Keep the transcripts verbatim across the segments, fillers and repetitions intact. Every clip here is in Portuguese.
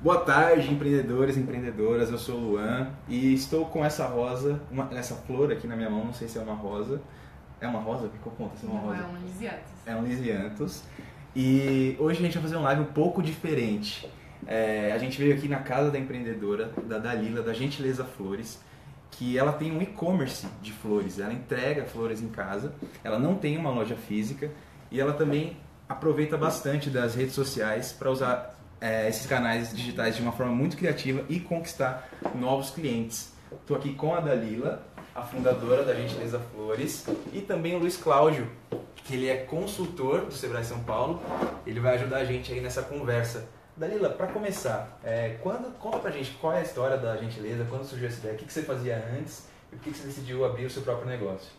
Boa tarde, empreendedores e empreendedoras, eu sou o Luan e estou com essa rosa, uma, essa flor aqui na minha mão, não sei se é uma rosa. É uma rosa? Ficou conta se é uma não, rosa? é um lisianthus. É um lisianthus. E hoje a gente vai fazer um live um pouco diferente. É, a gente veio aqui na casa da empreendedora, da Dalila, da Gentileza Flores, que ela tem um e-commerce de flores, ela entrega flores em casa, ela não tem uma loja física e ela também aproveita bastante das redes sociais para usar É, esses canais digitais de uma forma muito criativa e conquistar novos clientes. Estou aqui com a Dalila, a fundadora da Gentileza Flores, e também o Luiz Cláudio, que ele é consultor do Sebrae São Paulo. Ele vai ajudar a gente aí nessa conversa. Dalila, para começar, é, quando, conta pra gente qual é a história da Gentileza, quando surgiu essa ideia, o que, que você fazia antes e por que, que você decidiu abrir o seu próprio negócio?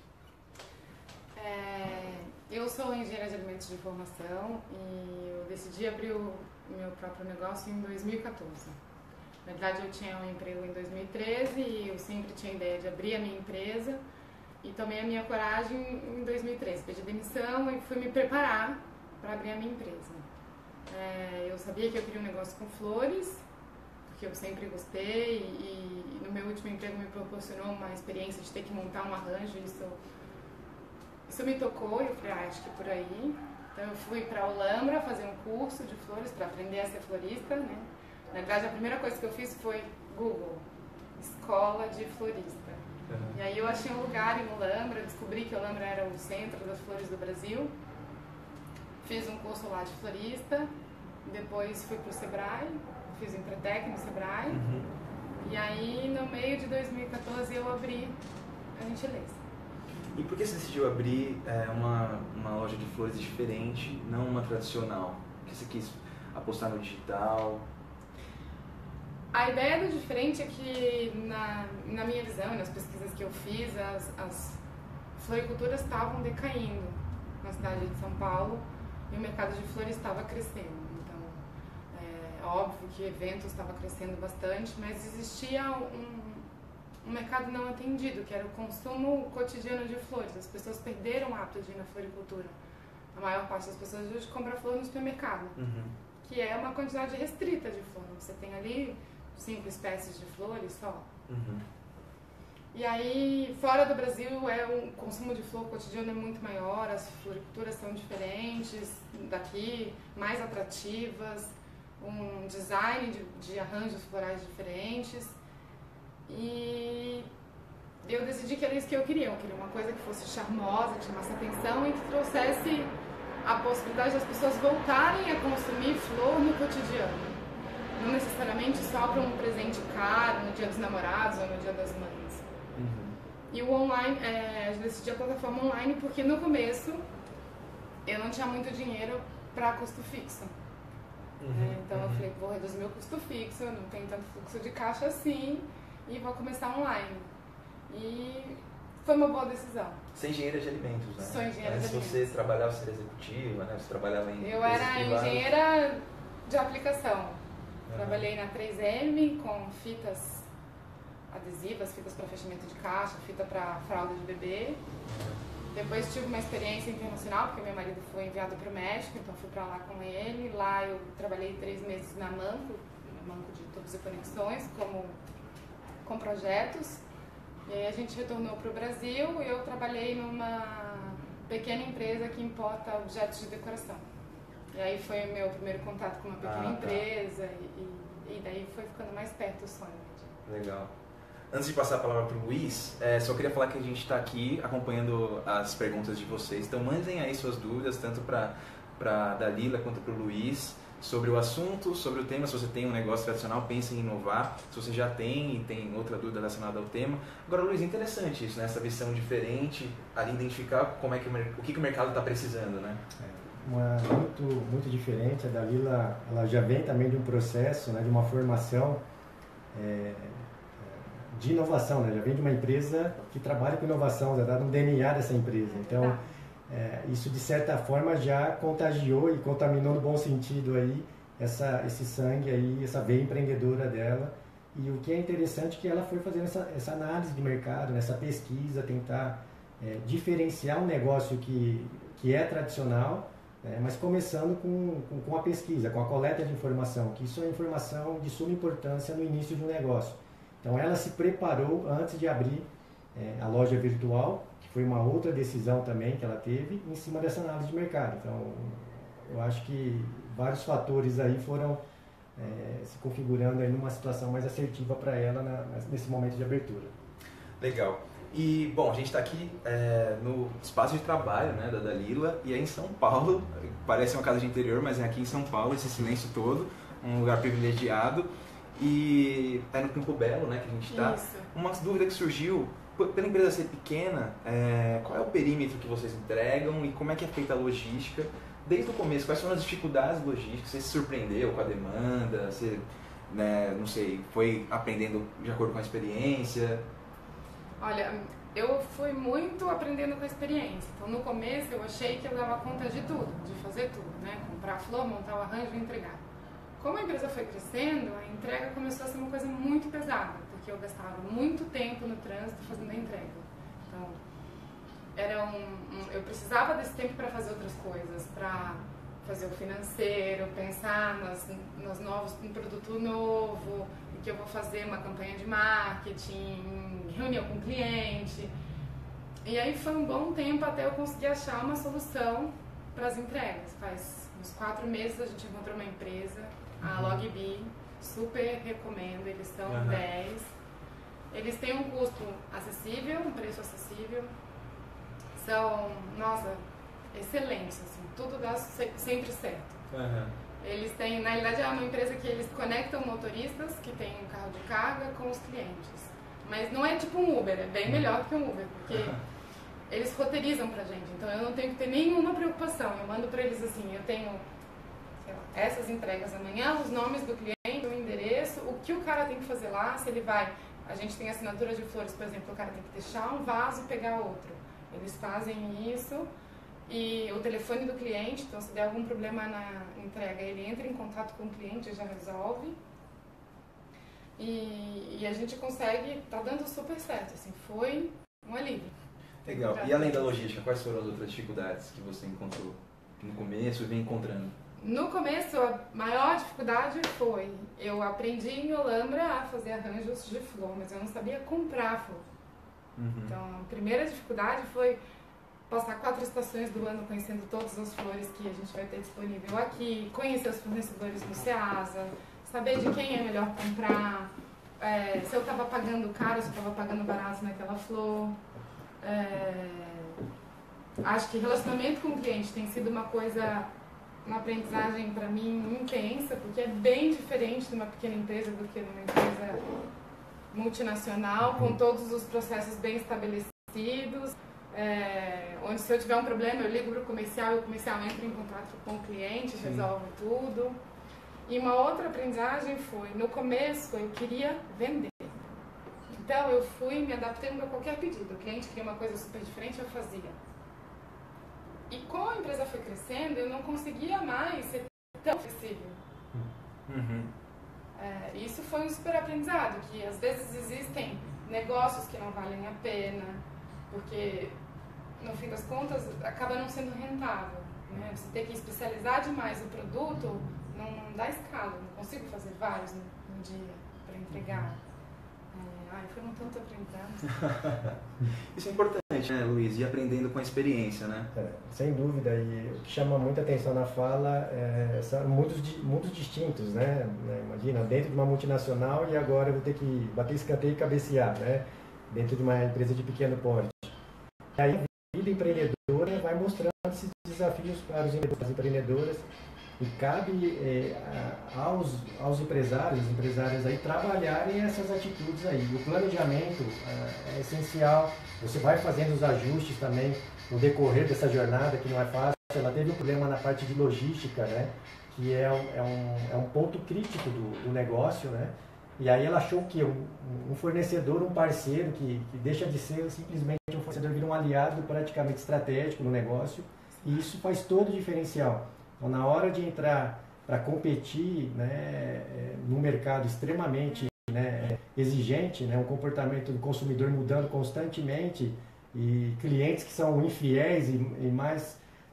É, eu sou engenheira de alimentos de formação e eu decidi abrir o meu próprio negócio em dois mil e quatorze. Na verdade, eu tinha um emprego em dois mil e treze e eu sempre tinha a ideia de abrir a minha empresa e tomei a minha coragem em dois mil e treze. Pedi demissão e fui me preparar para abrir a minha empresa. É, eu sabia que eu queria um negócio com flores, porque eu sempre gostei e, e no meu último emprego me proporcionou uma experiência de ter que montar um arranjo. Isso, isso me tocou e eu falei, ah, acho que é por aí. Então eu fui para a Olambra fazer um curso de flores para aprender a ser florista, né? Na verdade, a primeira coisa que eu fiz foi Google, escola de florista. Uhum. E aí eu achei um lugar em Olambra, descobri que Olambra era o centro das flores do Brasil. Fiz um curso lá de florista, depois fui para o Sebrae, fiz o Empretec no Sebrae. Uhum. E aí no meio de dois mil e quatorze eu abri a Gentileza. E por que você decidiu abrir é, uma, uma loja de flores diferente, não uma tradicional? Por que você quis apostar no digital? A ideia do diferente é que, na, na minha visão e nas pesquisas que eu fiz, as, as floriculturas estavam decaindo na cidade de São Paulo e o mercado de flores estava crescendo. Então, é óbvio que eventos estavam crescendo bastante, mas existia um um mercado não atendido, que era o consumo cotidiano de flores. As pessoas perderam o hábito de ir na floricultura. A maior parte das pessoas hoje compra flor no supermercado, uhum. que é uma quantidade restrita de flor. Você tem ali cinco espécies de flores só. Uhum. E aí, fora do Brasil, é o consumo de flor cotidiano é muito maior, as floriculturas são diferentes daqui, mais atrativas, um design de, de arranjos florais diferentes. E eu decidi que era isso que eu queria, eu queria uma coisa que fosse charmosa, que chamasse atenção e que trouxesse a possibilidade das pessoas voltarem a consumir flor no cotidiano. Não necessariamente só para um presente caro, no dia dos namorados ou no dia das mães. Uhum. E o online, é, eu decidi a plataforma online porque no começo eu não tinha muito dinheiro para custo fixo. Uhum. É, então uhum. eu falei, vou reduzir meu custo fixo, eu não tenho tanto fluxo de caixa assim. E vou começar online. E foi uma boa decisão. Você é engenheira de alimentos, né? Sou engenheira de alimentos. Você trabalhava, você era executiva, né? Você trabalhava em... Eu era engenheira de aplicação. Uhum. Trabalhei na três M com fitas adesivas, fitas para fechamento de caixa, fita para fralda de bebê. Uhum. Depois tive uma experiência internacional, porque meu marido foi enviado para o México, então fui para lá com ele. Lá eu trabalhei três meses na Manco, na Manco de Tubos e Conexões, como... com projetos, e aí a gente retornou para o Brasil e eu trabalhei numa pequena empresa que importa objetos de decoração. E aí foi o meu primeiro contato com uma pequena ah, empresa tá. e, e daí foi ficando mais perto o sonho. Legal. Antes de passar a palavra para o Luiz, é, só queria falar que a gente está aqui acompanhando as perguntas de vocês, então mandem aí suas dúvidas, tanto para a Dalila quanto para o Luiz, sobre o assunto, sobre o tema. Se você tem um negócio tradicional, pense em inovar. Se você já tem e tem outra dúvida relacionada ao tema. Agora, Luiz, é interessante isso, né? Essa visão diferente, ali identificar como é que o, o que, que o mercado está precisando, né? É, uma, muito, muito diferente. A Dalila, ela já vem também de um processo, né, de uma formação é, de inovação, né? Já vem de uma empresa que trabalha com inovação, já está no D N A dessa empresa. Então, É, isso de certa forma já contagiou e contaminou no bom sentido aí essa, esse sangue aí, essa veia empreendedora dela. E o que é interessante é que ela foi fazendo essa, essa análise de mercado, essa pesquisa, tentar é, diferenciar um negócio que, que é tradicional né? Mas começando com, com, com a pesquisa, com a coleta de informação, que isso é informação de suma importância no início de um negócio. Então ela se preparou antes de abrir é, a loja virtual, que foi uma outra decisão também que ela teve, em cima dessa análise de mercado. Então eu acho que vários fatores aí foram é, se configurando aí numa situação mais assertiva para ela na, nesse momento de abertura. Legal. E, bom, a gente está aqui é, no espaço de trabalho, né, da Dalila, e é em São Paulo, parece uma casa de interior, mas é aqui em São Paulo, esse silêncio todo, um lugar privilegiado, e é no Campo Belo, né, que a gente está. Uma dúvida que surgiu, pela empresa ser pequena, é, qual é o perímetro que vocês entregam e como é que é feita a logística? Desde o começo, quais foram as dificuldades logísticas? Você se surpreendeu com a demanda? Você, né, não sei, foi aprendendo de acordo com a experiência? Olha, eu fui muito aprendendo com a experiência. Então, no começo, eu achei que eu dava conta de tudo, de fazer tudo, né? Comprar flor, montar o arranjo e entregar. Como a empresa foi crescendo, a entrega começou a ser uma coisa muito pesada, porque eu gastava muito tempo no trânsito fazendo a entrega. Então, era um, um, eu precisava desse tempo para fazer outras coisas, para fazer o financeiro, pensar nas, nas novos, um produto novo, que eu vou fazer uma campanha de marketing, reunião com o cliente. E aí foi um bom tempo até eu conseguir achar uma solução para as entregas. Faz uns quatro meses a gente encontrou uma empresa, a Logbee, super recomendo, eles são uhum. dez. Eles têm um custo acessível, um preço acessível. São, nossa, excelentes, assim, tudo dá sempre certo. Uhum. Eles têm, na realidade é uma empresa que eles conectam motoristas que têm um carro de carga com os clientes. Mas não é tipo um Uber, é bem melhor que um Uber, porque uhum. eles roteirizam pra gente, então eu não tenho que ter nenhuma preocupação. Eu mando pra eles assim, eu tenho sei lá, essas entregas amanhã, os nomes do cliente, o endereço, o que o cara tem que fazer lá, se ele vai, a gente tem assinatura de flores, por exemplo, o cara tem que deixar um vaso e pegar outro. Eles fazem isso. E o telefone do cliente, então se der algum problema na entrega, ele entra em contato com o cliente e já resolve. E, e a gente consegue, tá dando super certo, assim, foi um alívio. Legal. E além da logística, quais foram as outras dificuldades que você encontrou no começo e vem encontrando? No começo, a maior dificuldade foi, eu aprendi em Olambra a fazer arranjos de flor, mas eu não sabia comprar flor. Uhum. Então, a primeira dificuldade foi passar quatro estações do ano conhecendo todas as flores que a gente vai ter disponível aqui, conhecer os fornecedores no Ceasa, saber de quem é melhor comprar, é, se eu estava pagando caro, se eu estava pagando barato naquela flor. É, acho que relacionamento com o cliente tem sido uma coisa, uma aprendizagem para mim intensa, porque é bem diferente de uma pequena empresa do que numa empresa multinacional, com todos os processos bem estabelecidos. É, onde se eu tiver um problema eu ligo para o comercial e o comercial entra em contato com o cliente, Sim. resolve tudo. E uma outra aprendizagem foi, no começo eu queria vender, então eu fui me adaptando a qualquer pedido. O cliente queria uma coisa super diferente, eu fazia. E como a empresa foi crescendo, eu não conseguia mais ser tão flexível. Uhum. É, isso foi um super aprendizado, que às vezes existem negócios que não valem a pena, porque no fim das contas acaba não sendo rentável, né? Você tem que especializar demais o produto, não, não dá escala, não consigo fazer vários no, no dia para entregar. É, ai, foram tantos aprendizados. Isso é importante, né, Luiz? Ir aprendendo com a experiência, né? É, sem dúvida, e o que chama muita atenção na fala é, são mundos, mundos distintos, né? Imagina, dentro de uma multinacional e agora eu vou ter que bater escanteio e cabecear, né? Dentro de uma empresa de pequeno porte. E aí a vida empreendedora vai mostrando esses desafios para os empreendedores e cabe é, aos, aos empresários, empresárias aí trabalharem essas atitudes aí. O planejamento é, é essencial, você vai fazendo os ajustes também no decorrer dessa jornada, que não é fácil. Ela teve um problema na parte de logística, né? Que é um, é um, é um ponto crítico do, do negócio, né? E aí ela achou que um, um fornecedor, um parceiro, que, que deixa de ser simplesmente um fornecedor, vira um aliado praticamente estratégico no negócio, e isso faz todo o diferencial. Então, na hora de entrar para competir, né, num mercado extremamente, né, exigente, né, um comportamento do consumidor mudando constantemente, e clientes que são infiéis e, e mais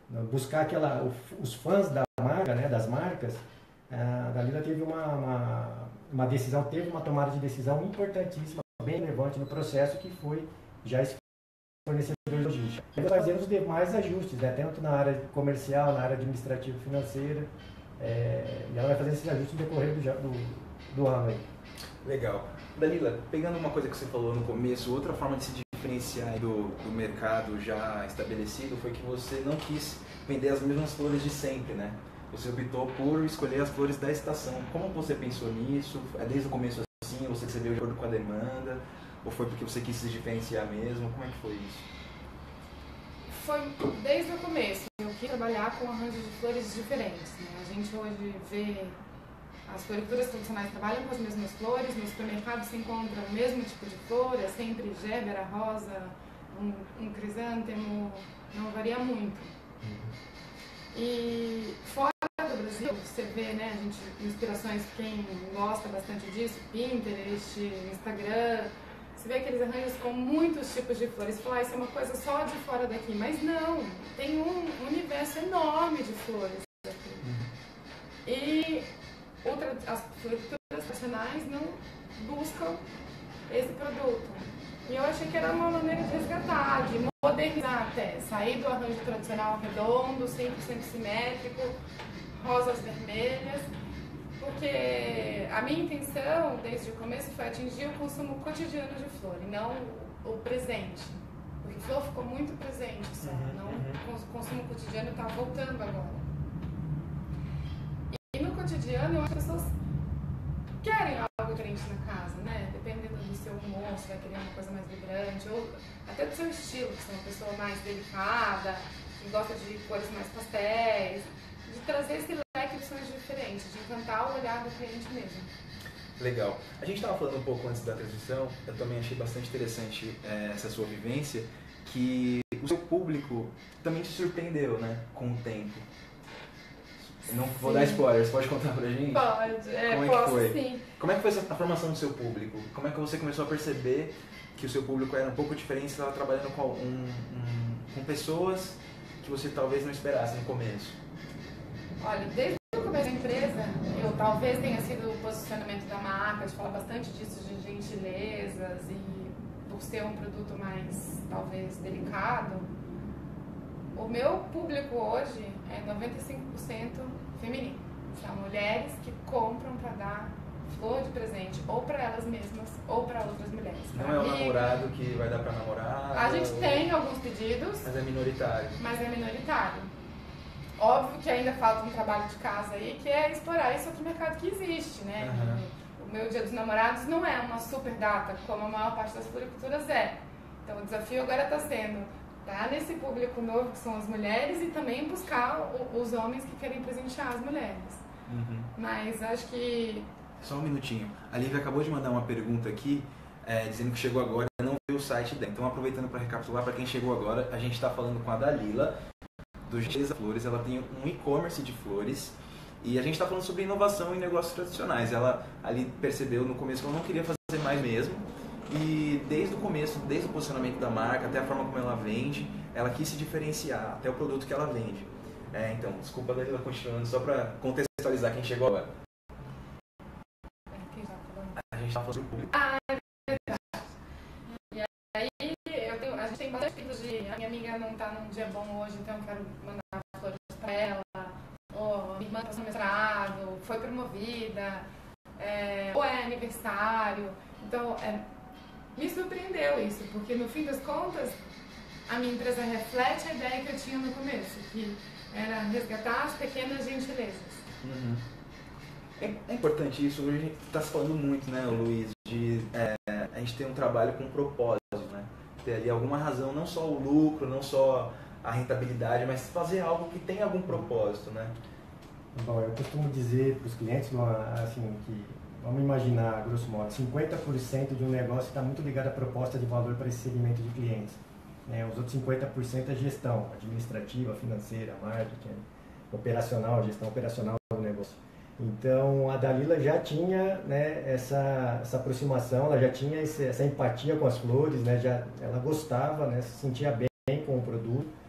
buscar aquela, os fãs da marca, né, das marcas, a Dalila teve uma, uma, uma decisão, teve uma tomada de decisão importantíssima, bem relevante no processo, que foi já esse fornecedor de logística. Nós fazemos os demais ajustes, né, tanto na área comercial, na área administrativa e financeira, é, e ela vai fazer esses ajustes no decorrer do, do, do ano aí. Legal. Dalila, pegando uma coisa que você falou no começo, outra forma de se diferenciar do, do mercado já estabelecido foi que você não quis vender as mesmas flores de sempre, né? Você optou por escolher as flores da estação. Como você pensou nisso? É desde o começo assim? Você que você veio de acordo com a demanda? Ou foi porque você quis se diferenciar mesmo? Como é que foi isso? Foi desde o começo. Eu quis trabalhar com arranjos de flores diferentes, né? A gente hoje vê as floriculturas tradicionais trabalham com as mesmas flores, no supermercado se encontra o mesmo tipo de flor, é sempre gébera, rosa, um, um crisântemo, não varia muito. E fora do Brasil, você vê, né, a gente, inspirações, quem gosta bastante disso, Pinterest, Instagram, você vê aqueles arranjos com muitos tipos de flores. Você fala, ah, isso é uma coisa só de fora daqui, mas não, tem um universo enorme de flores aqui. E outra, as floriculturas tradicionais não buscam esse produto. E eu achei que era uma maneira de resgatar, de modernizar até, sair do arranjo tradicional redondo, cem por cento simétrico, rosas vermelhas, porque a minha intenção, desde o começo, foi atingir o consumo cotidiano de flor, e não o presente. Porque flor ficou muito presente só, uhum, não, uhum. O consumo cotidiano está voltando agora. E no cotidiano, eu acho que as pessoas querem algo diferente na casa, né? Dependendo do seu humor, você vai querer uma coisa mais vibrante, ou até do seu estilo, que você é uma pessoa mais delicada, que gosta de cores mais pastéis, de trazer esse leque de sons diferentes, de encantar o olhar do cliente mesmo. Legal. A gente estava falando um pouco antes da transição, eu também achei bastante interessante é, essa sua vivência, que o seu público também te surpreendeu, né, com o tempo. Não vou sim. dar spoilers, pode contar pra gente? Pode, é, Como é posso que foi? sim. Como é que foi a formação do seu público? Como é que você começou a perceber que o seu público era um pouco diferente, você estava trabalhando com, um, um, com pessoas que você talvez não esperasse no começo? Olha, desde o começo da empresa, eu talvez tenha sido o posicionamento da marca, de falar bastante disso, de gentilezas e por ser um produto mais, talvez, delicado. O meu público hoje é noventa e cinco por cento feminino. São mulheres que compram para dar flor de presente, ou para elas mesmas, ou para outras mulheres. Não é o namorado que vai dar para namorar? A gente ou... tem alguns pedidos. Mas é minoritário. Mas é minoritário. Óbvio que ainda falta um trabalho de casa aí, que é explorar esse outro mercado que existe, né? Uhum. O meu Dia dos Namorados não é uma super data, como a maior parte das floriculturas é. Então o desafio agora está sendo tá nesse público novo que são as mulheres e também buscar o, os homens que querem presentear as mulheres. Uhum. Mas acho que... Só um minutinho. A Lívia acabou de mandar uma pergunta aqui, é, dizendo que chegou agora e não viu o site dela. Então, aproveitando para recapitular, para quem chegou agora, a gente está falando com a Dalila, do Gentileza Flores. Ela tem um e-commerce de flores e a gente está falando sobre inovação em negócios tradicionais. Ela ali percebeu no começo que ela não queria fazer mais mesmo. E desde o começo, desde o posicionamento da marca, até a forma como ela vende, ela quis se diferenciar, até o produto que ela vende. É, então, desculpa, Dalila, continuando, só para contextualizar quem chegou agora. A gente está falando sobre o público. Ah, é verdade. E aí, eu tenho, a gente tem bastante tipos de... A minha amiga não está num dia bom hoje, então eu quero mandar flores para ela. Ou a minha irmã passou no mestrado, foi promovida, é, ou é aniversário. Então, é... me surpreendeu isso, porque no fim das contas, a minha empresa reflete a ideia que eu tinha no começo, que era resgatar as pequenas gentilezas. Uhum. É, é importante isso, hoje a gente está se falando muito, né, Luiz, de é, a gente ter um trabalho com propósito, né? Ter ali alguma razão, não só o lucro, não só a rentabilidade, mas fazer algo que tenha algum propósito, né? Bom, eu costumo dizer para os clientes, assim, que vamos imaginar, grosso modo, cinquenta por cento de um negócio está muito ligado à proposta de valor para esse segmento de clientes. Né? Os outros cinquenta por cento é gestão administrativa, financeira, marketing, operacional, gestão operacional do negócio. Então, a Dalila já tinha, né, essa, essa aproximação, ela já tinha esse, essa empatia com as flores, né, já, ela gostava, né, se sentia bem com o produto.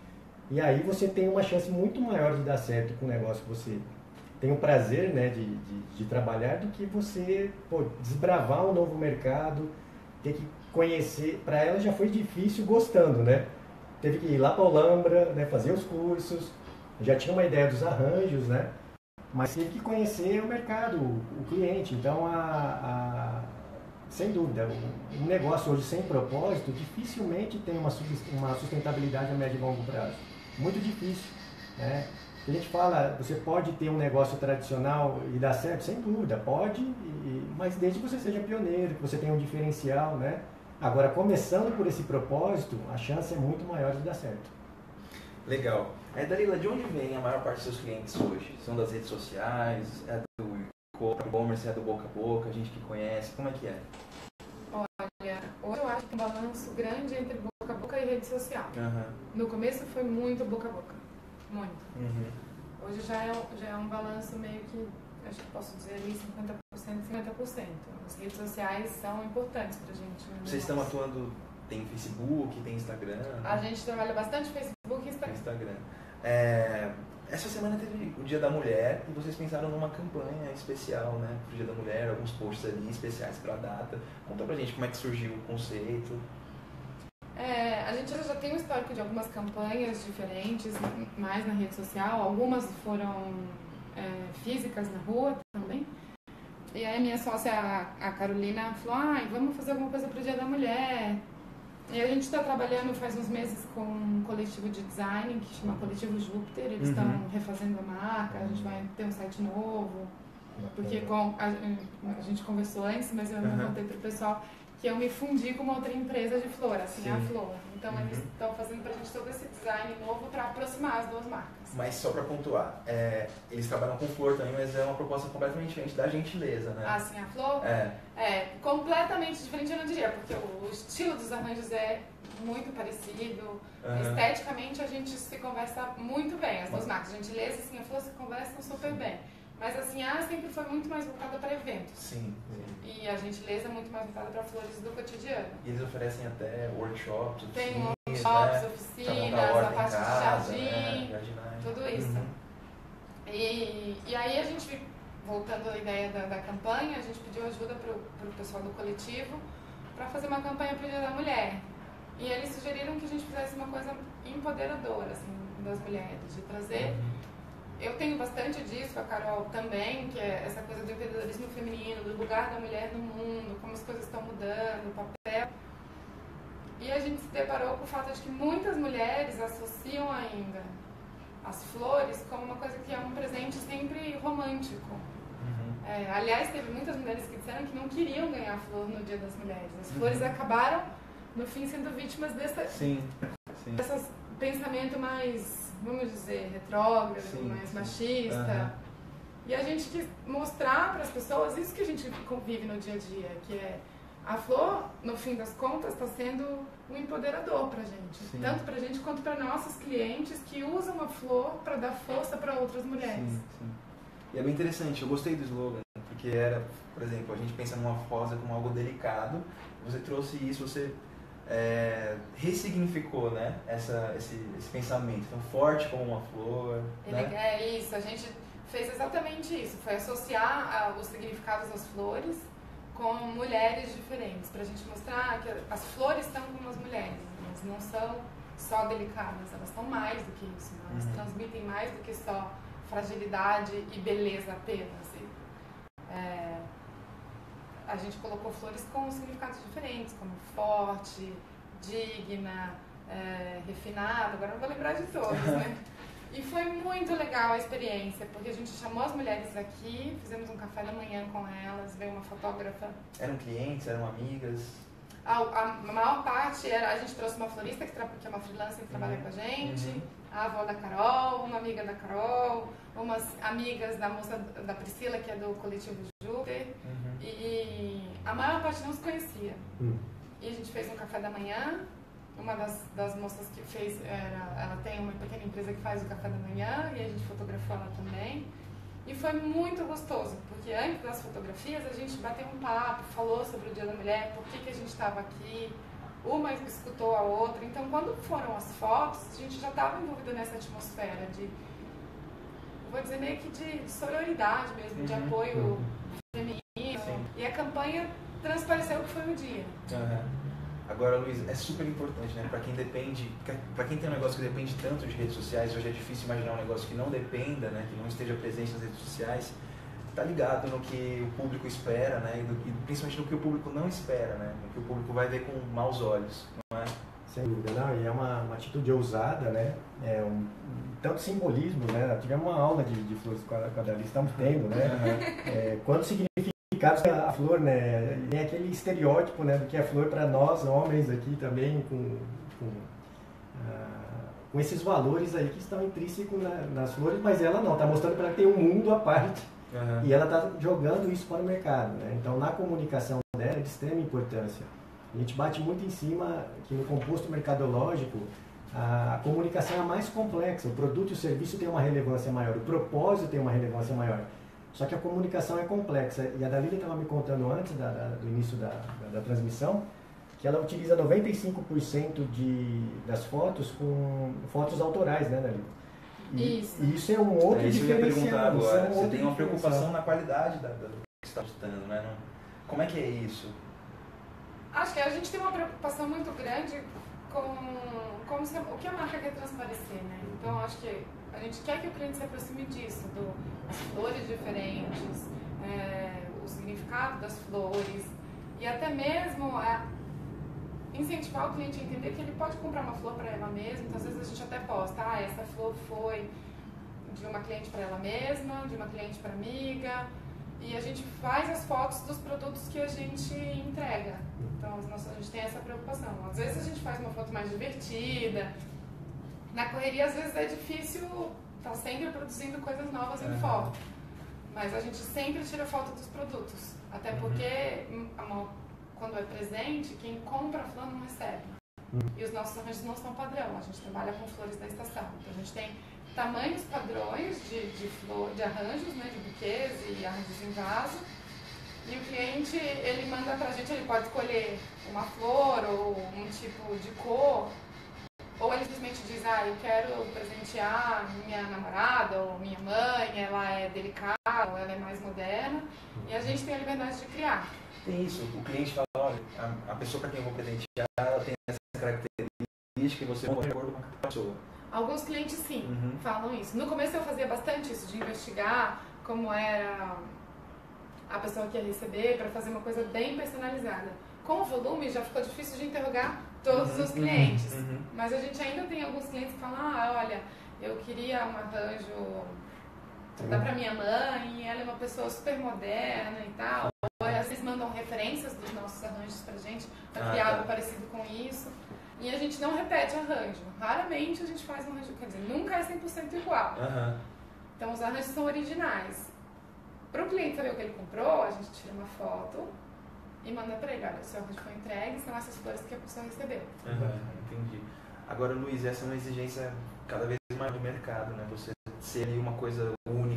E aí você tem uma chance muito maior de dar certo com o negócio que você tem o prazer, né, de, de, de trabalhar, do que você pô, desbravar um novo mercado, ter que conhecer. Para ela já foi difícil gostando, né? Teve que ir lá para a Olambra, né, fazer os cursos, já tinha uma ideia dos arranjos, né? Mas teve que conhecer o mercado, o, o cliente. Então, a, a, sem dúvida, um negócio hoje sem propósito dificilmente tem uma, uma sustentabilidade a médio e longo prazo. Muito difícil, né? A gente fala, você pode ter um negócio tradicional e dar certo? Sem dúvida, pode, e, mas desde que você seja pioneiro, que você tenha um diferencial, né? Agora, começando por esse propósito, a chance é muito maior de dar certo. Legal. É, Dalila, de onde vem a maior parte dos seus clientes hoje? São das redes sociais, é do e-commerce, é do boca a boca, gente que conhece, como é que é? Olha, hoje eu acho que um balanço grande entre boca a boca e rede social. Uhum. No começo foi muito boca a boca, muito. Uhum. Hoje já é, já é um balanço meio que, acho que posso dizer ali cinquenta por cento, cinquenta por cento. As redes sociais são importantes pra gente. Vocês estão atuando, tem Facebook, tem Instagram? A gente trabalha bastante Facebook e Instagram. Instagram. É, essa semana teve o Dia da Mulher e vocês pensaram numa campanha especial, né, pro Dia da Mulher, alguns posts ali especiais para a data. Conta pra gente como é que surgiu o conceito. É, a gente já tem um histórico de algumas campanhas diferentes, mais na rede social, algumas foram é, físicas na rua também. E aí a minha sócia, a Carolina, falou, ah, vamos fazer alguma coisa pro Dia da Mulher. E a gente está trabalhando faz uns meses com um coletivo de design que chama Coletivo Júpiter. Eles estão uhum. refazendo a marca, a gente vai ter um site novo. Porque com, a, a gente conversou antes, mas eu não uhum. contei para o pessoal que eu me fundi com uma outra empresa de flor, assim, Sim. a Flor. Então uhum. eles estão fazendo pra gente todo esse design novo para aproximar as duas marcas. Mas só para pontuar, é, eles trabalham com flor também, mas é uma proposta completamente diferente da gentileza, né? Ah, sim, a Flor? É. É, completamente diferente eu não diria, porque o estilo dos arranjos é muito parecido. Uhum. Esteticamente a gente se conversa muito bem, as duas marcas. Gentileza e sim, a Flor se conversam super bem. Mas assim, a sempre foi muito mais voltada para eventos. Sim, sim. E a gentileza é muito mais voltada para flores do cotidiano. E eles oferecem até workshops, oficinas, Tem workshops, né? oficinas, a parte casa, de jardim, né? tudo isso. Uhum. E, e aí a gente, voltando à ideia da, da campanha, a gente pediu ajuda para o pessoal do coletivo para fazer uma campanha para o Dia da Mulher. E eles sugeriram que a gente fizesse uma coisa empoderadora, assim, das mulheres, de trazer... Uhum. Eu tenho bastante disso, a Carol também, que é essa coisa do empreendedorismo feminino, do lugar da mulher no mundo, como as coisas estão mudando, o papel. E a gente se deparou com o fato de que muitas mulheres associam ainda as flores como uma coisa que é um presente sempre romântico. Uhum. É, aliás, teve muitas mulheres que disseram que não queriam ganhar flor no Dia das Mulheres. As flores uhum. acabaram, no fim, sendo vítimas dessa, sim, sim. desse pensamento mais... vamos dizer, retrógrado, sim, mais sim. machista. Uhum. E a gente quis mostrar para as pessoas isso que a gente convive no dia a dia, que é a flor, no fim das contas, está sendo um empoderador para a gente. Sim. Tanto para a gente quanto para nossos clientes que usam a flor para dar força para outras mulheres. Sim, sim. E é bem interessante, eu gostei do slogan, porque era, por exemplo, a gente pensa numa rosa como algo delicado, você trouxe isso, você... É, ressignificou, né, essa, esse, esse pensamento, tão forte como uma flor. Ele, né? É isso, a gente fez exatamente isso, foi associar a, os significados das flores com mulheres diferentes, para a gente mostrar que as flores estão como as mulheres, elas não são só delicadas, elas são mais do que isso, né? Elas uhum. transmitem mais do que só fragilidade e beleza apenas. E, é, a gente colocou flores com significados diferentes, como forte, digna, é, refinada, agora não vou lembrar de todos, né? E foi muito legal a experiência, porque a gente chamou as mulheres aqui, fizemos um café da manhã com elas, veio uma fotógrafa. Eram clientes, eram amigas? A, a, a maior parte era, a gente trouxe uma florista que, tra, que é uma freelancer que trabalha uhum. com a gente, uhum. a avó da Carol, uma amiga da Carol, umas amigas da moça da Priscila, que é do coletivo Júpiter, uhum. e a maior parte não se conhecia. Uhum. E a gente fez um café da manhã, uma das, das moças que fez, era, ela tem uma pequena empresa que faz o café da manhã, e a gente fotografou ela também. E foi muito gostoso, porque antes das fotografias a gente bateu um papo, falou sobre o Dia da Mulher, por que, que a gente estava aqui, uma escutou a outra. Então, quando foram as fotos, a gente já estava envolvido nessa atmosfera de, vou dizer, meio que de sororidade mesmo, de uhum. apoio feminino. Sim. E a campanha transpareceu o que foi o dia. Uhum. Agora, Luiz, é super importante, né? Para quem depende, para quem tem um negócio que depende tanto de redes sociais, hoje é difícil imaginar um negócio que não dependa, né? Que não esteja presente nas redes sociais. Tá ligado no que o público espera, né? E, do, e principalmente no que o público não espera, né? No que o público vai ver com maus olhos, não é? Sem dúvida, não. E é uma, uma atitude ousada, né? É um, um tanto simbolismo, né? Tivemos uma aula de, de flores com a, com a Dali, estamos tendo, né? Uhum. É, quanto significa a flor, né? Tem aquele estereótipo, né, do que é flor para nós, homens aqui também, com, com, ah, com esses valores aí que estão intrínsecos na, nas flores, mas ela não, está mostrando para ela que tem um mundo à parte, uhum. E ela está jogando isso para o mercado, né? Então, na comunicação dela é de extrema importância. A gente bate muito em cima que no composto mercadológico a, a comunicação é a mais complexa, o produto e o serviço tem uma relevância maior, o propósito tem uma relevância maior. Só que a comunicação é complexa, e a Dalila estava me contando antes da, da, do início da, da, da transmissão, que ela utiliza noventa e cinco por cento de, das fotos com fotos autorais, né, Dalila? E isso. E isso é um outro é isso diferencial. Eu ia perguntar agora. É um você tem uma preocupação na qualidade da, da, do que você está postando, né? Não, como é que é isso? Acho que a gente tem uma preocupação muito grande com, com o que a marca quer transparecer, né? Então, acho que a gente quer que o cliente se aproxime disso, do, das flores diferentes, é, o significado das flores e até mesmo é, incentivar o cliente a entender que ele pode comprar uma flor para ela mesma. Então, às vezes a gente até posta, ah, essa flor foi de uma cliente para ela mesma, de uma cliente para amiga, e a gente faz as fotos dos produtos que a gente entrega. Então, nossa, a gente tem essa preocupação. Às vezes a gente faz uma foto mais divertida. Na correria, às vezes, é difícil estar sempre produzindo coisas novas em foto. Mas a gente sempre tira foto dos produtos. Até porque, uhum. quando é presente, quem compra a flor não recebe. Uhum. E os nossos arranjos não são padrão. A gente trabalha com flores da estação. Então, a gente tem tamanhos padrões de, de, flor, de arranjos, né, de buquês e arranjos em vaso. E o cliente, ele manda pra gente, ele pode escolher uma flor ou um tipo de cor. Ou ele simplesmente diz, ah, eu quero presentear minha namorada ou minha mãe, ela é delicada ou ela é mais moderna. E a gente tem a liberdade de criar. Tem isso, o cliente fala, olha, a, a pessoa para quem eu vou presentear, ela tem essa característica e você vai de acordo com a pessoa. Alguns clientes sim, uhum. falam isso. No começo eu fazia bastante isso, de investigar como era a pessoa que ia receber, para fazer uma coisa bem personalizada. Com o volume já ficou difícil de interrogar todos uhum, os clientes, uhum. mas a gente ainda tem alguns clientes que falam, ah, olha, eu queria um arranjo, dá pra minha mãe, ela é uma pessoa super moderna e tal, ou às vezes mandam referências dos nossos arranjos pra gente, pra criar ah, tá. algo parecido com isso, e a gente não repete arranjo, raramente a gente faz um arranjo, quer dizer, nunca é cem por cento igual, uhum. então os arranjos são originais. Para o cliente saber o que ele comprou, a gente tira uma foto e manda para ele, olha, o seu arranjo foi entregue, são essas flores que a pessoa recebeu. Uhum, entendi. Agora, Luiz, essa é uma exigência cada vez mais do mercado, né? Você ser ali uma coisa única.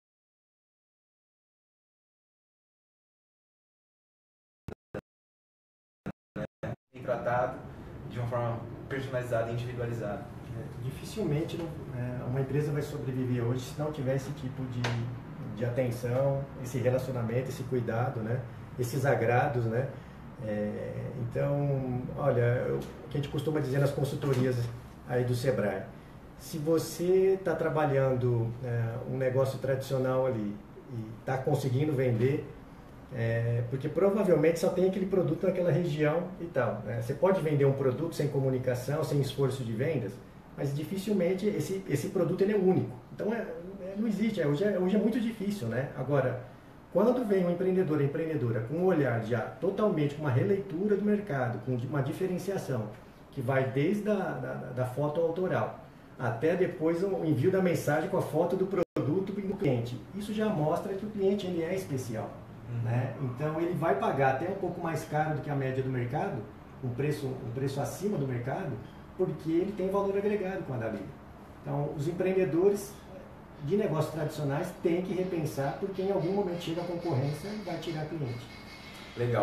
Né? E tratado de uma forma personalizada e individualizada. É, dificilmente não, é, uma empresa vai sobreviver hoje se não tiver esse tipo de, de atenção, esse relacionamento, esse cuidado, né? Esses agrados, né? É, então, olha, o que a gente costuma dizer nas consultorias aí do Sebrae, se você está trabalhando é, um negócio tradicional ali e está conseguindo vender, é, porque provavelmente só tem aquele produto naquela região e tal, né? Você pode vender um produto sem comunicação, sem esforço de vendas, mas dificilmente esse, esse produto ele é único. Então, é, é, não existe, é, hoje, é, hoje é muito difícil, né? Agora, quando vem um empreendedor, empreendedora com um olhar já totalmente, com uma releitura do mercado, com uma diferenciação, que vai desde a da, da foto autoral até depois o envio da mensagem com a foto do produto do cliente, isso já mostra que o cliente ele é especial. Uhum. Né? Então ele vai pagar até um pouco mais caro do que a média do mercado, um preço, um preço acima do mercado, porque ele tem valor agregado com a Dalila. Então os empreendedores de negócios tradicionais tem que repensar, porque em algum momento chega a concorrência e vai tirar cliente. Legal.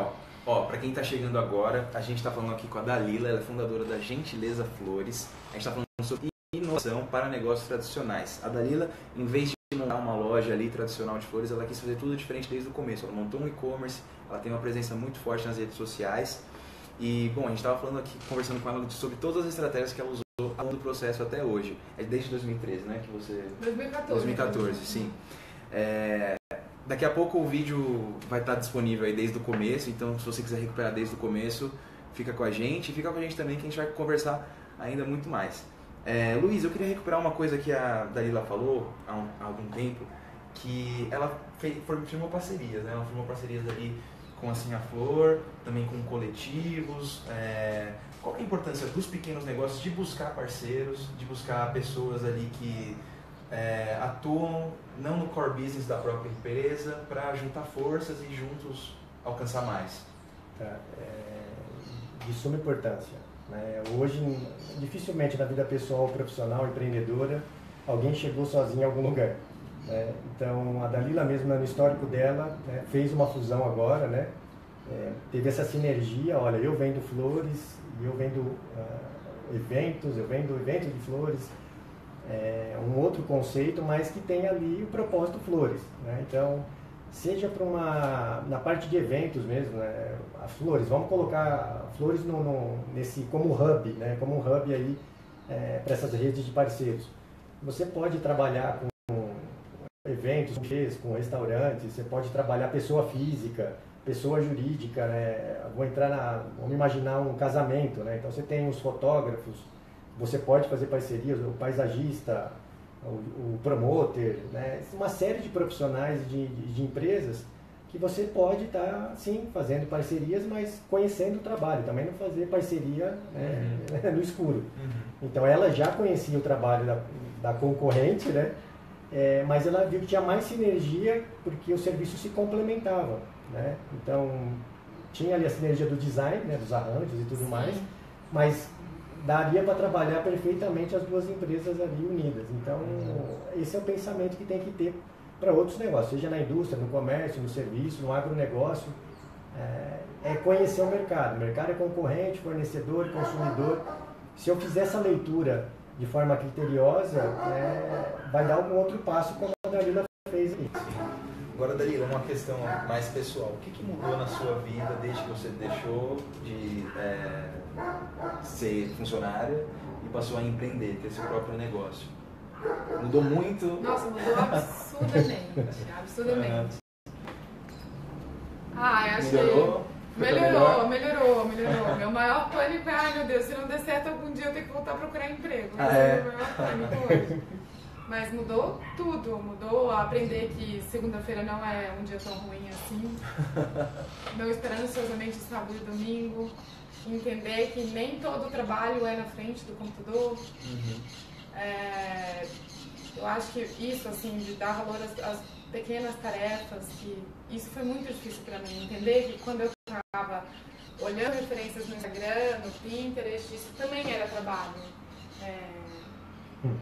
Ó, pra quem tá chegando agora, a gente tá falando aqui com a Dalila, ela é fundadora da Gentileza Flores. A gente tá falando sobre inovação para negócios tradicionais. A Dalila, em vez de montar uma loja ali tradicional de flores, ela quis fazer tudo diferente desde o começo. Ela montou um e-commerce, ela tem uma presença muito forte nas redes sociais. E, bom, a gente estava falando aqui, conversando com ela sobre todas as estratégias que ela usou ao longo do processo até hoje. É desde dois mil e treze, né? Que você... dois mil e quatorze. dois mil e quatorze, sim. É... Daqui a pouco o vídeo vai estar disponível aí desde o começo, então se você quiser recuperar desde o começo, fica com a gente. E fica com a gente também que a gente vai conversar ainda muito mais. É, Luiz, eu queria recuperar uma coisa que a Dalila falou há, um, há algum tempo, que ela fez, firmou parcerias, né? Ela firmou parcerias ali com assim, a Flor, também com coletivos. É, qual é a importância dos pequenos negócios de buscar parceiros, de buscar pessoas ali que é, atuam não no core business da própria empresa para juntar forças e juntos alcançar mais? Tá, é, de suma importância. Né? Hoje, dificilmente na vida pessoal, profissional, empreendedora, alguém chegou sozinho em algum lugar. Né? Então, a Dalila mesmo, no histórico dela, né, fez uma fusão agora, né? É, teve essa sinergia, olha, eu vendo flores, eu vendo uh, eventos, eu vendo eventos de flores, é, um outro conceito, mas que tem ali o propósito flores. Né? Então, seja para uma, na parte de eventos mesmo, né? As flores, vamos colocar flores no, no, nesse, como hub, né? Como um hub aí é, para essas redes de parceiros. Você pode trabalhar com eventos, com restaurantes, você pode trabalhar pessoa física, pessoa jurídica, né? Vou entrar na, vamos imaginar um casamento, né? Então você tem os fotógrafos, você pode fazer parcerias, o paisagista, o, o promoter, né? Uma série de profissionais de, de, de empresas que você pode estar, tá, sim, fazendo parcerias, mas conhecendo o trabalho, também não fazer parceria, né, uhum. no escuro. Uhum. Então ela já conhecia o trabalho da, da concorrente, né? É, mas ela viu que tinha mais sinergia porque os serviços se complementavam, né? Então tinha ali a sinergia do design, né, dos arranjos e tudo sim. mais, mas daria para trabalhar perfeitamente as duas empresas ali unidas. Então, esse é o pensamento que tem que ter para outros negócios, seja na indústria, no comércio, no serviço, no agronegócio. É, é conhecer o mercado. O mercado é concorrente, fornecedor, consumidor. Se eu fizer essa leitura de forma criteriosa, é, vai dar algum outro passo, como a Dalila fez aqui. Agora, Dalila, uma questão mais pessoal. O que, que mudou na sua vida desde que você deixou de é, ser funcionária e passou a empreender, ter seu próprio negócio? Mudou muito? Nossa, mudou absurdamente. absurdamente. Ah, eu acho melhorou? que melhorou, melhorou, melhorou. Meu maior pânico é, ai meu Deus, se não der certo algum dia eu tenho que voltar a procurar emprego. Ah, é? O meu maior pânico hoje. Mas mudou tudo, mudou aprender que segunda-feira não é um dia tão ruim assim, não esperando ansiosamente sábado e domingo, entender que nem todo o trabalho é na frente do computador. Uhum. É, eu acho que isso, assim, de dar valor às, às pequenas tarefas, que isso foi muito difícil para mim, entender que quando eu estava olhando referências no Instagram, no Pinterest, isso também era trabalho. É, hum.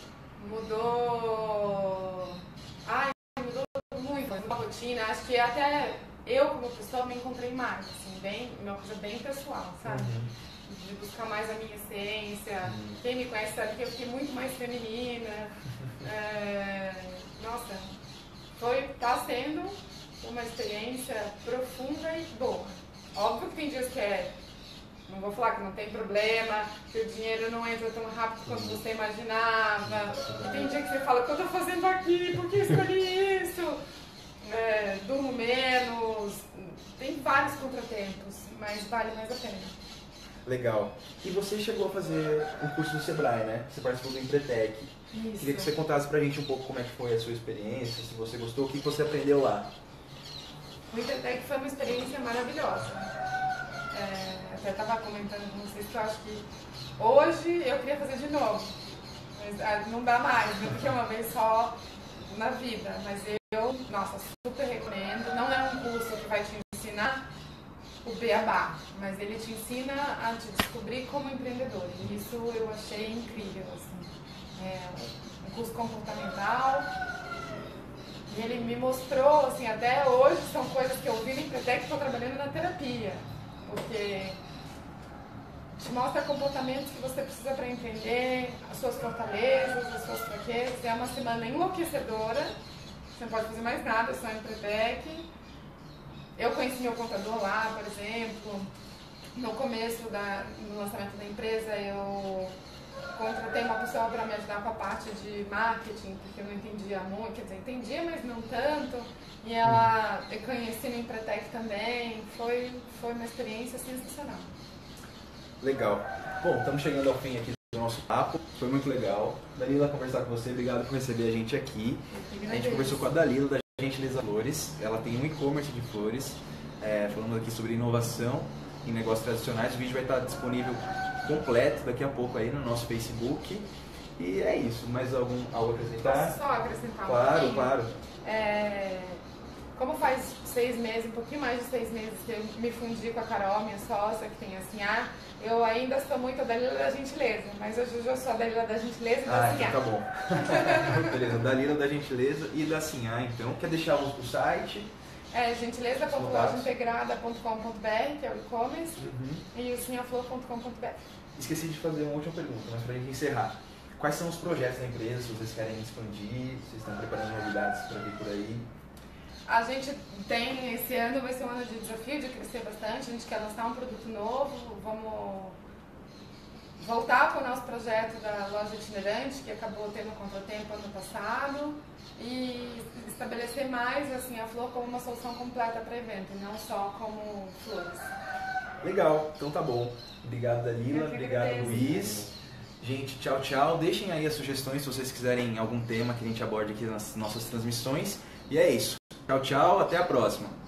Mudou. Ai, mudou muito, mudou a rotina. Acho que até eu, como pessoa, me encontrei mais, assim, bem, uma coisa bem pessoal, sabe? Uhum. De buscar mais a minha essência. Uhum. Quem me conhece sabe que eu fiquei muito mais feminina. É, nossa, foi, tá sendo uma experiência profunda e boa. Óbvio que tem dias que é. Não vou falar que não tem problema, que o dinheiro não entra tão rápido quanto você imaginava. E tem dia que você fala, o que eu tô fazendo aqui? Por que escolhi isso? É, durmo menos. Tem vários contratempos, mas vale mais a pena. Legal. E você chegou a fazer um curso do Sebrae, né? Você participou do Empretec. Isso. Queria que você contasse pra gente um pouco como é que foi a sua experiência, se você gostou, o que você aprendeu lá. O Empretec foi uma experiência maravilhosa. É, até estava comentando com vocês que eu acho que hoje eu queria fazer de novo, mas ah, não dá mais, né? Porque é uma vez só na vida, mas eu, nossa, super recomendo. Não é um curso que vai te ensinar o beabá, mas ele te ensina a te descobrir como empreendedor, e isso eu achei incrível, assim. É um curso comportamental, E ele me mostrou, assim, até hoje são coisas que eu vi no Empretec que estou trabalhando na terapia. Porque te mostra comportamentos que você precisa para entender as suas fortalezas, as suas fraquezas. É uma semana enlouquecedora, você não pode fazer mais nada, só Empretec. Eu conheci meu contador lá, por exemplo. No começo da, do lançamento da empresa, eu contratei uma pessoa para me ajudar com a parte de marketing, porque eu não entendia muito, quer dizer, entendia, mas não tanto. E ela, eu conheci no Empretec também, foi, foi uma experiência sensacional. Legal. Bom, estamos chegando ao fim aqui do nosso papo, foi muito legal. Dalila, conversar com você, obrigado por receber a gente aqui. A gente conversou com a Dalila, da Gentileza Flores, ela tem um e-commerce de flores, é, falando aqui sobre inovação em negócios tradicionais. O vídeo vai estar disponível completo daqui a pouco aí no nosso Facebook. E é isso. Mais algum, algo a acrescentar? Posso só acrescentar um Claro, pouquinho? claro. É, como faz seis meses, um pouquinho mais de seis meses que eu me fundi com a Carol, minha sócia, que tem a Sinhá, eu ainda sou muito a Dalila da Gentileza, mas hoje eu já sou a Dalila da Gentileza e da Ah, Sinhá. então tá bom. Beleza, Dalila da Gentileza e da Sinhá, então. Quer deixar o, o site? É gentileza ponto loja integrada ponto com ponto br, que é o e-commerce, Uhum. e o sinhaflor ponto com ponto br. Esqueci de fazer uma última pergunta, mas pra gente encerrar. Quais são os projetos da empresa, se vocês querem expandir, se vocês estão preparando novidades para vir por aí? A gente tem, esse ano vai ser um ano de desafio, de crescer bastante, a gente quer lançar um produto novo, vamos voltar para o nosso projeto da loja itinerante, que acabou tendo contratempo ano passado, e estabelecer mais assim, a flor como uma solução completa para evento, e não só como flores. Legal, então tá bom. Obrigado, Dalila, Eu que obrigado, agradeço. Luiz. Gente, tchau, tchau. Deixem aí as sugestões se vocês quiserem algum tema que a gente aborde aqui nas nossas transmissões. E é isso. Tchau, tchau. Até a próxima.